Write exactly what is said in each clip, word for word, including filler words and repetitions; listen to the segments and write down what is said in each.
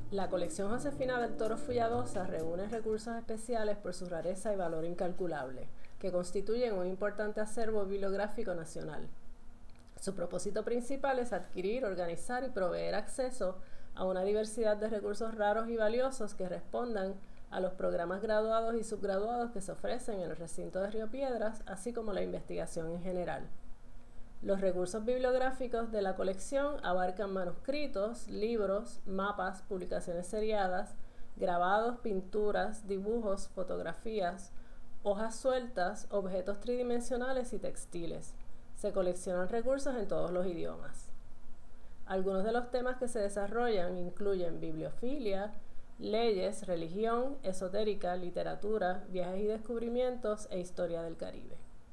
La colección Josefina del Toro Fulladosa reúne recursos especiales por su rareza y valor incalculable, que constituyen un importante acervo bibliográfico nacional. Su propósito principal es adquirir, organizar y proveer acceso a una diversidad de recursos raros y valiosos que respondan a los programas graduados y subgraduados que se ofrecen en el recinto de Río Piedras, así como la investigación en general. Los recursos bibliográficos de la colección abarcan manuscritos, libros, mapas, publicaciones seriadas, grabados, pinturas, dibujos, fotografías, hojas sueltas, objetos tridimensionales y textiles. Se coleccionan recursos en todos los idiomas. Algunos de los temas que se desarrollan incluyen bibliofilia, leyes, religión, esotérica, literatura, viajes y descubrimientos e historia del Caribe.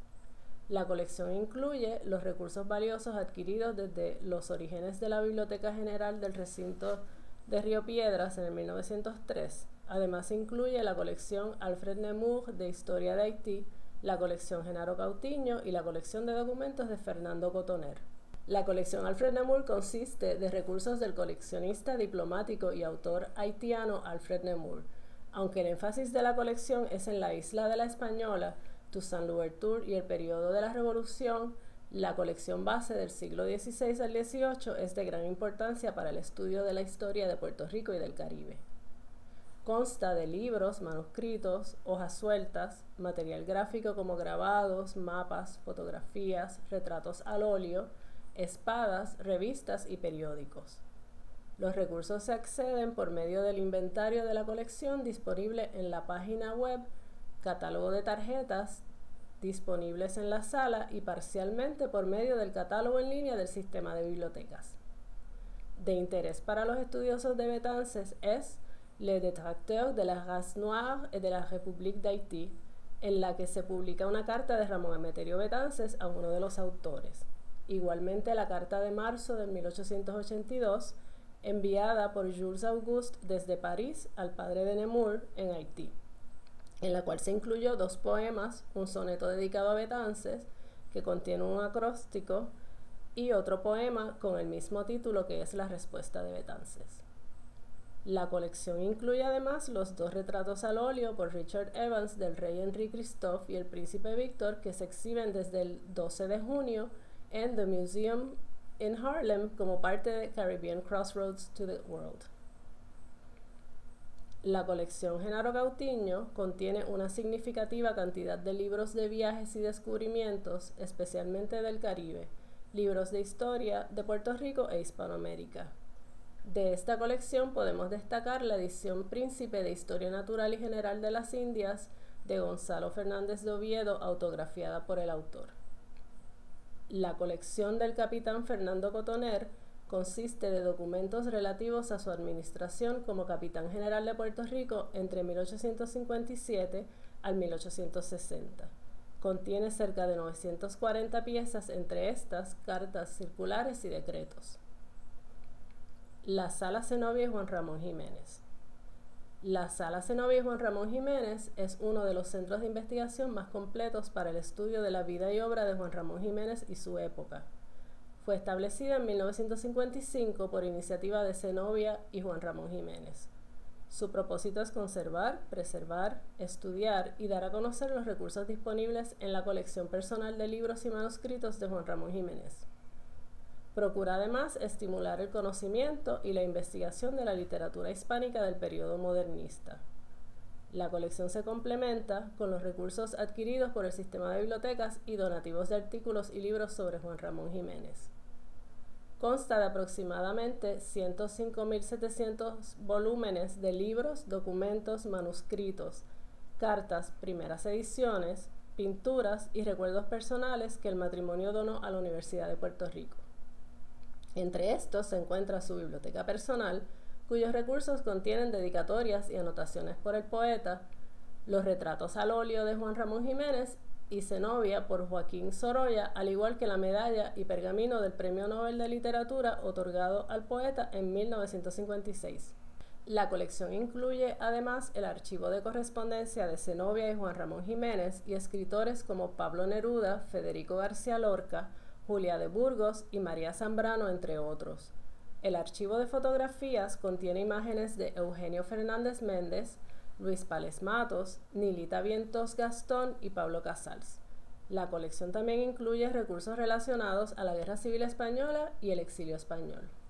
La colección incluye los recursos valiosos adquiridos desde los orígenes de la Biblioteca General del Recinto de Río Piedras en el mil novecientos tres. Además incluye la colección Alfred Nemours de Historia de Haití, la colección Genaro Cautiño y la colección de documentos de Fernando Cotoner. La colección Alfred Nemours consiste de recursos del coleccionista, diplomático y autor haitiano Alfred Nemours. Aunque el énfasis de la colección es en la isla de la Española, Toussaint Louverture y el periodo de la Revolución, la colección base del siglo dieciséis al dieciocho es de gran importancia para el estudio de la historia de Puerto Rico y del Caribe. Consta de libros, manuscritos, hojas sueltas, material gráfico como grabados, mapas, fotografías, retratos al óleo, espadas, revistas y periódicos. Los recursos se acceden por medio del inventario de la colección disponible en la página web, catálogo de tarjetas disponibles en la sala y parcialmente por medio del catálogo en línea del sistema de bibliotecas. De interés para los estudiosos de Betances es Le Détracteur de la Race Noire et de la République d'Haïti, en la que se publica una carta de Ramón Emeterio Betances a uno de los autores. Igualmente la carta de marzo de mil ochocientos ochenta y dos, enviada por Jules Auguste desde París al padre de Nemours en Haití, en la cual se incluyó dos poemas, un soneto dedicado a Betances, que contiene un acróstico, y otro poema con el mismo título que es La respuesta de Betances. La colección incluye además los dos retratos al óleo por Richard Evans del rey Henri Christophe y el príncipe Víctor, que se exhiben desde el doce de junio en The Museum in Harlem como parte de Caribbean Crossroads to the World. La colección Genaro Cautiño contiene una significativa cantidad de libros de viajes y descubrimientos, especialmente del Caribe, libros de historia de Puerto Rico e Hispanoamérica. De esta colección podemos destacar la edición Príncipe de Historia Natural y General de las Indias de Gonzalo Fernández de Oviedo, autografiada por el autor. La colección del capitán Fernando Cotoner consiste de documentos relativos a su administración como capitán general de Puerto Rico entre mil ochocientos cincuenta y siete al mil ochocientos sesenta. Contiene cerca de novecientas cuarenta piezas, entre estas cartas circulares y decretos. La Sala Zenobia y Juan Ramón Jiménez. La Sala Zenobia y Juan Ramón Jiménez es uno de los centros de investigación más completos para el estudio de la vida y obra de Juan Ramón Jiménez y su época. Fue establecida en mil novecientos cincuenta y cinco por iniciativa de Zenobia y Juan Ramón Jiménez. Su propósito es conservar, preservar, estudiar y dar a conocer los recursos disponibles en la colección personal de libros y manuscritos de Juan Ramón Jiménez. Procura además estimular el conocimiento y la investigación de la literatura hispánica del periodo modernista. La colección se complementa con los recursos adquiridos por el sistema de bibliotecas y donativos de artículos y libros sobre Juan Ramón Jiménez. Consta de aproximadamente ciento cinco mil setecientos volúmenes de libros, documentos, manuscritos, cartas, primeras ediciones, pinturas y recuerdos personales que el matrimonio donó a la Universidad de Puerto Rico. Entre estos se encuentra su biblioteca personal, cuyos recursos contienen dedicatorias y anotaciones por el poeta, los retratos al óleo de Juan Ramón Jiménez y Zenobia por Joaquín Sorolla, al igual que la medalla y pergamino del Premio Nobel de Literatura otorgado al poeta en mil novecientos cincuenta y seis. La colección incluye además el archivo de correspondencia de Zenobia y Juan Ramón Jiménez y escritores como Pablo Neruda, Federico García Lorca, Julia de Burgos y María Zambrano, entre otros. El archivo de fotografías contiene imágenes de Eugenio Fernández Méndez, Luis Pález Matos, Nilita Vientos Gastón y Pablo Casals. La colección también incluye recursos relacionados a la Guerra Civil Española y el exilio español.